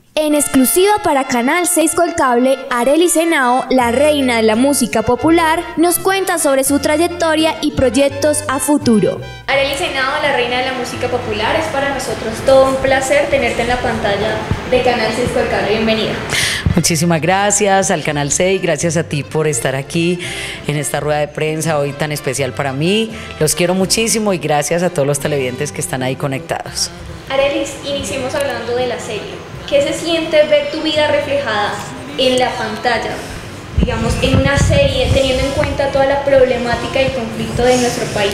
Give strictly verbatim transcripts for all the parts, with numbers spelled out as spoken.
En exclusiva para Canal seis Colcable, Arelis Henao, la reina de la música popular, nos cuenta sobre su trayectoria y proyectos a futuro. Arelis Henao, la reina de la música popular, es para nosotros todo un placer tenerte en la pantalla de Canal seis Colcable. Bienvenida. Muchísimas gracias al Canal seis, gracias a ti por estar aquí en esta rueda de prensa hoy tan especial para mí. Los quiero muchísimo y gracias a todos los televidentes que están ahí conectados. Arelis, iniciemos hablando de la serie. ¿Qué se siente ver tu vida reflejada en la pantalla, digamos, en una serie, teniendo en cuenta toda la problemática y conflicto de nuestro país?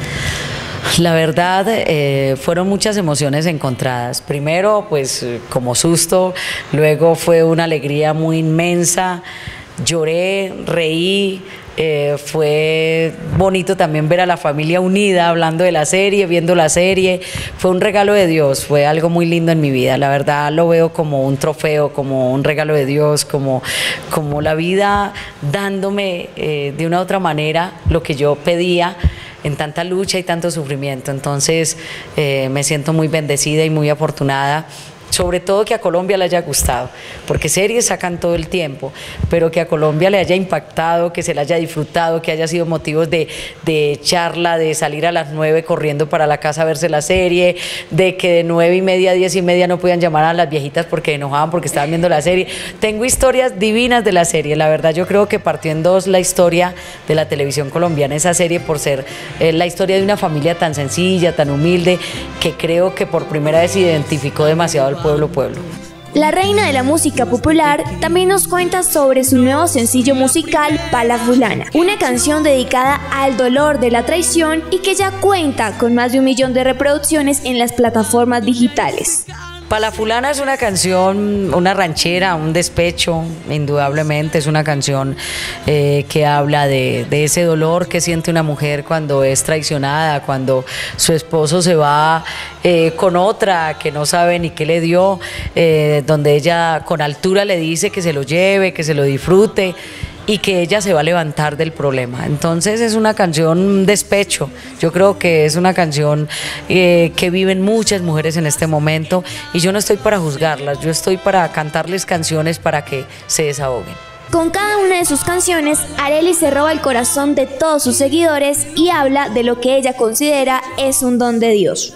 La verdad, eh, fueron muchas emociones encontradas. Primero, pues como susto, luego fue una alegría muy inmensa, lloré, reí. Eh, fue bonito también ver a la familia unida hablando de la serie, viendo la serie. Fue un regalo de Dios, fue algo muy lindo en mi vida. La verdad lo veo como un trofeo, como un regalo de Dios, como, como la vida dándome eh, de una u otra manera lo que yo pedía en tanta lucha y tanto sufrimiento. Entonces eh, me siento muy bendecida y muy afortunada. Sobre todo que a Colombia le haya gustado, porque series sacan todo el tiempo, pero que a Colombia le haya impactado, que se la haya disfrutado, que haya sido motivos de, de charla, de salir a las nueve corriendo para la casa a verse la serie, de que de nueve y media a diez y media no podían llamar a las viejitas porque enojaban porque estaban viendo la serie. Tengo historias divinas de la serie, la verdad yo creo que partió en dos la historia de la televisión colombiana, esa serie por ser eh, la historia de una familia tan sencilla, tan humilde, que creo que por primera vez se identificó demasiado al pueblo pueblo. La reina de la música popular también nos cuenta sobre su nuevo sencillo musical Pala Fulana, una canción dedicada al dolor de la traición y que ya cuenta con más de un millón de reproducciones en las plataformas digitales. Pala Fulana es una canción, una ranchera, un despecho, indudablemente es una canción eh, que habla de, de ese dolor que siente una mujer cuando es traicionada, cuando su esposo se va eh, con otra que no sabe ni qué le dio, eh, donde ella con altura le dice que se lo lleve, que se lo disfrute, y que ella se va a levantar del problema. Entonces es una canción despecho, yo creo que es una canción eh, que viven muchas mujeres en este momento y yo no estoy para juzgarlas, yo estoy para cantarles canciones para que se desahoguen. Con cada una de sus canciones, Arelis se roba el corazón de todos sus seguidores y habla de lo que ella considera es un don de Dios.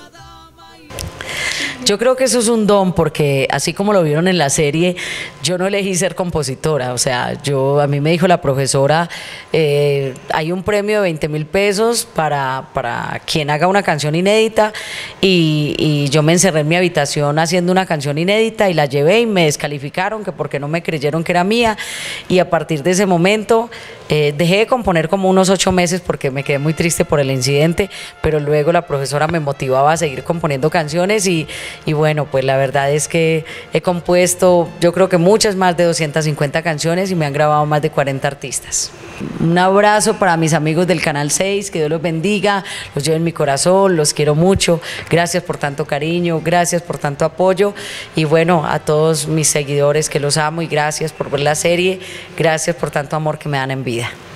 Yo creo que eso es un don porque así como lo vieron en la serie, yo no elegí ser compositora, o sea, yo a mí me dijo la profesora, eh, hay un premio de veinte mil pesos para, para quien haga una canción inédita y, y yo me encerré en mi habitación haciendo una canción inédita y la llevé y me descalificaron que porque no me creyeron que era mía y a partir de ese momento eh, dejé de componer como unos ocho meses porque me quedé muy triste por el incidente, pero luego la profesora me motivaba a seguir componiendo canciones y Y bueno, pues la verdad es que he compuesto, yo creo que muchas más de doscientas cincuenta canciones y me han grabado más de cuarenta artistas. Un abrazo para mis amigos del Canal seis, que Dios los bendiga, los llevo en mi corazón, los quiero mucho, gracias por tanto cariño, gracias por tanto apoyo y bueno, a todos mis seguidores que los amo y gracias por ver la serie, gracias por tanto amor que me dan en vida.